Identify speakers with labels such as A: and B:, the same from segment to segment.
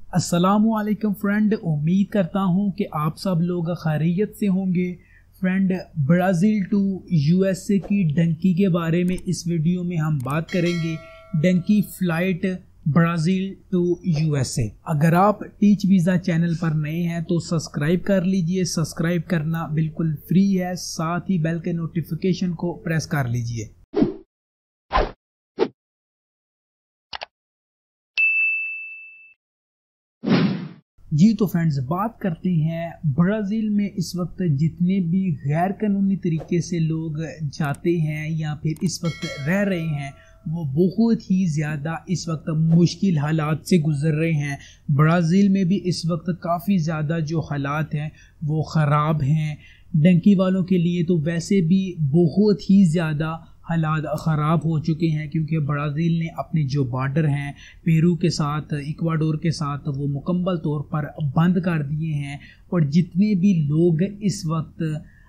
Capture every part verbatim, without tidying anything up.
A: अस्सलामुअलैकुम फ्रेंड, उम्मीद करता हूँ कि आप सब लोग खैरियत से होंगे। फ्रेंड, ब्राज़ील टू यूएसए की डंकी के बारे में इस वीडियो में हम बात करेंगे। Dunki flight Brazil to USA. अगर आप टीच वीज़ा चैनल पर नए हैं तो सब्सक्राइब कर लीजिए। सब्सक्राइब करना बिल्कुल फ्री है, साथ ही बेल के नोटिफिकेशन को प्रेस कर लीजिए। जी तो फ्रेंड्स, बात करते हैं ब्राज़ील में इस वक्त जितने भी गैर कानूनी तरीके से लोग जाते हैं या फिर इस वक्त रह रहे हैं, वो बहुत ही ज़्यादा इस वक्त मुश्किल हालात से गुजर रहे हैं। ब्राज़ील में भी इस वक्त काफ़ी ज़्यादा जो हालात हैं वो ख़राब हैं। डंकी वालों के लिए तो वैसे भी बहुत ही ज़्यादा हालात ख़राब हो चुके हैं, क्योंकि ब्राज़ील ने अपने जो बॉर्डर हैं पेरू के साथ, इक्वाडोर के साथ, वो मुकम्मल तौर पर बंद कर दिए हैं। और जितने भी लोग इस वक्त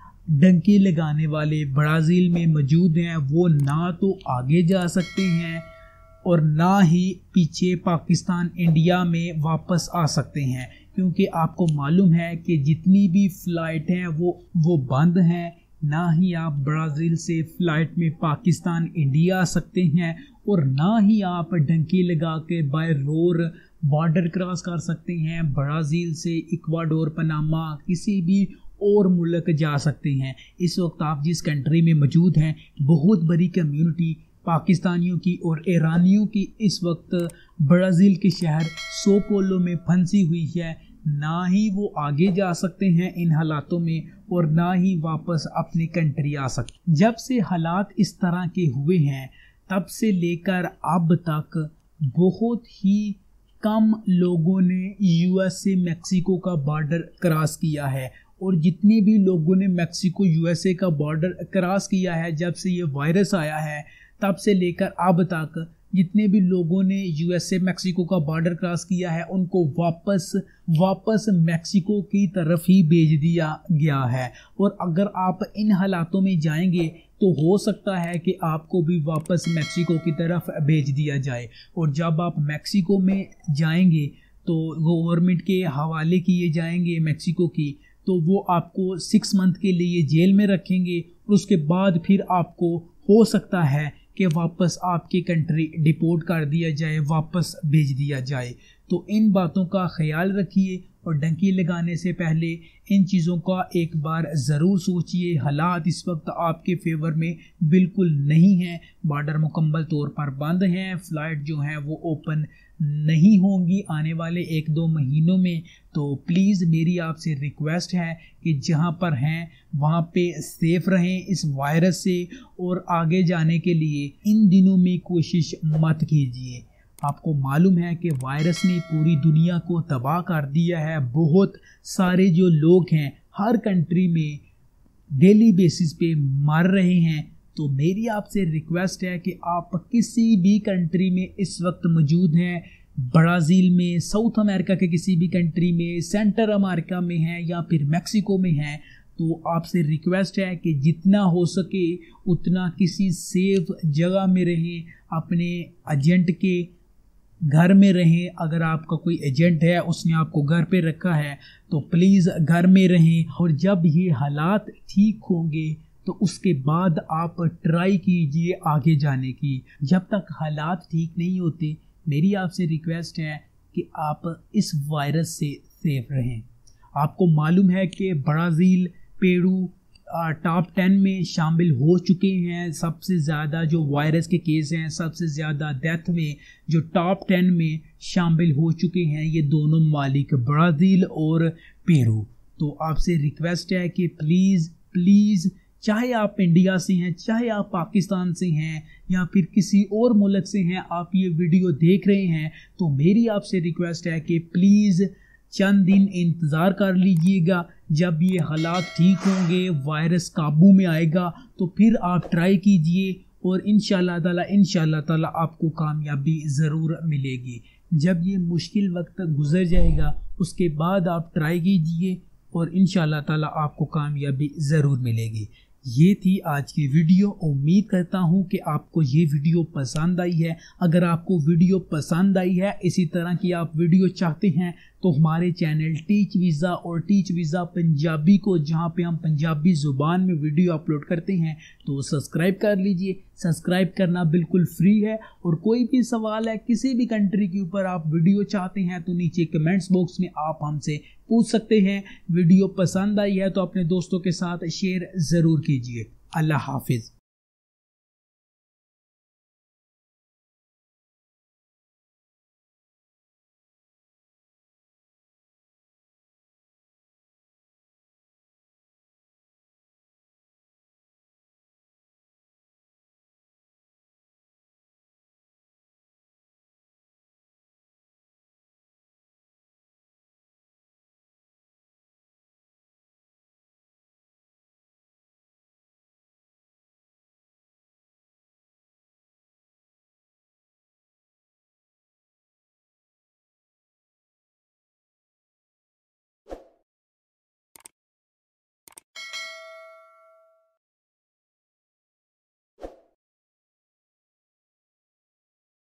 A: डंकी लगाने वाले ब्राज़ील में मौजूद हैं वो ना तो आगे जा सकते हैं और ना ही पीछे पाकिस्तान इंडिया में वापस आ सकते हैं, क्योंकि आपको मालूम है कि जितनी भी फ़्लाइट हैं वो वो बंद हैं। ना ही आप ब्राज़ील से फ़्लाइट में पाकिस्तान इंडिया आ सकते हैं और ना ही आप डंकी लगा के बाय रोड बॉर्डर क्रॉस कर सकते हैं। ब्राज़ील से इक्वाडोर, पनामा, किसी भी और मुल्क जा सकते हैं। इस वक्त आप जिस कंट्री में मौजूद हैं, बहुत बड़ी कम्युनिटी पाकिस्तानियों की और ईरानियों की इस वक्त ब्राज़ील के शहर सो पोलो में फंसी हुई है। ना ही वो आगे जा सकते हैं इन हालातों में और ना ही वापस अपनी कंट्री आ सकते। जब से हालात इस तरह के हुए हैं तब से लेकर अब तक बहुत ही कम लोगों ने यूएसए मैक्सिको का बॉर्डर क्रॉस किया है। और जितने भी लोगों ने मैक्सिको यूएसए का बॉर्डर क्रॉस किया है, जब से ये वायरस आया है तब से लेकर अब तक जितने भी लोगों ने यूएसए मैक्सिको का बॉर्डर क्रॉस किया है उनको वापस वापस मैक्सिको की तरफ ही भेज दिया गया है। और अगर आप इन हालातों में जाएंगे तो हो सकता है कि आपको भी वापस मैक्सिको की तरफ भेज दिया जाए। और जब आप मैक्सिको में जाएंगे तो गवर्नमेंट के हवाले किए जाएंगे मैक्सिको की, तो वो आपको सिक्स मंथ के लिए जेल में रखेंगे और उसके बाद फिर आपको हो सकता है कि वापस आपकी कंट्री डिपोर्ट कर दिया जाए, वापस भेज दिया जाए। तो इन बातों का ख्याल रखिए और डंकी लगाने से पहले इन चीज़ों का एक बार ज़रूर सोचिए। हालात इस वक्त आपके फेवर में बिल्कुल नहीं हैं। बॉर्डर मुकम्मल तौर पर बंद हैं। फ़्लाइट जो हैं वो ओपन नहीं होंगी आने वाले एक दो महीनों में। तो प्लीज़ मेरी आपसे रिक्वेस्ट है कि जहां पर हैं वहां पे सेफ रहें इस वायरस से, और आगे जाने के लिए इन दिनों में कोशिश मत कीजिए। आपको मालूम है कि वायरस ने पूरी दुनिया को तबाह कर दिया है। बहुत सारे जो लोग हैं हर कंट्री में डेली बेसिस पे मर रहे हैं। तो मेरी आपसे रिक्वेस्ट है कि आप किसी भी कंट्री में इस वक्त मौजूद हैं, ब्राज़ील में, साउथ अमेरिका के किसी भी कंट्री में, सेंटर अमेरिका में हैं या फिर मैक्सिको में हैं, तो आपसे रिक्वेस्ट है कि जितना हो सके उतना किसी सेफ जगह में रहें, अपने एजेंट के घर में रहें। अगर आपका कोई एजेंट है उसने आपको घर पे रखा है तो प्लीज़ घर में रहें। और जब ये हालात ठीक होंगे तो उसके बाद आप ट्राई कीजिए आगे जाने की। जब तक हालात ठीक नहीं होते, मेरी आपसे रिक्वेस्ट है कि आप इस वायरस से सेफ रहें। आपको मालूम है कि ब्राज़ील, पेरू टॉप टेन में शामिल हो चुके हैं। सबसे ज़्यादा जो वायरस के केस हैं, सबसे ज़्यादा डेथ में जो टॉप टेन में शामिल हो चुके हैं ये दोनों ममालिक, ब्राज़ील और पेरू। तो आपसे रिक्वेस्ट है कि प्लीज़ प्लीज़ चाहे आप इंडिया से हैं, चाहे आप पाकिस्तान से हैं या फिर किसी और मुल्क से हैं, आप ये वीडियो देख रहे हैं, तो मेरी आपसे रिक्वेस्ट है कि प्लीज़ चंद दिन इंतज़ार कर लीजिएगा। जब ये हालात ठीक होंगे, वायरस काबू में आएगा, तो फिर आप ट्राई कीजिए और इंशाल्लाह ताला इंशाल्लाह ताला आपको कामयाबी ज़रूर मिलेगी। जब ये मुश्किल वक्त गुजर जाएगा उसके बाद आप ट्राई कीजिए और इंशाल्लाह ताला आपको कामयाबी ज़रूर मिलेगी। ये थी आज की वीडियो। उम्मीद करता हूँ कि आपको ये वीडियो पसंद आई है। अगर आपको वीडियो पसंद आई है, इसी तरह की आप वीडियो चाहते हैं, तो हमारे चैनल टीच वीज़ा और टीच वीज़ा पंजाबी को, जहाँ पे हम पंजाबी ज़ुबान में वीडियो अपलोड करते हैं, तो सब्सक्राइब कर लीजिए। सब्सक्राइब करना बिल्कुल फ्री है। और कोई भी सवाल है, किसी भी कंट्री के ऊपर आप वीडियो चाहते हैं, तो नीचे कमेंट्स बॉक्स में आप हमसे पूछ सकते हैं। वीडियो पसंद आई है तो अपने दोस्तों के साथ शेयर ज़रूर कीजिए। अल्लाह हाफिज़।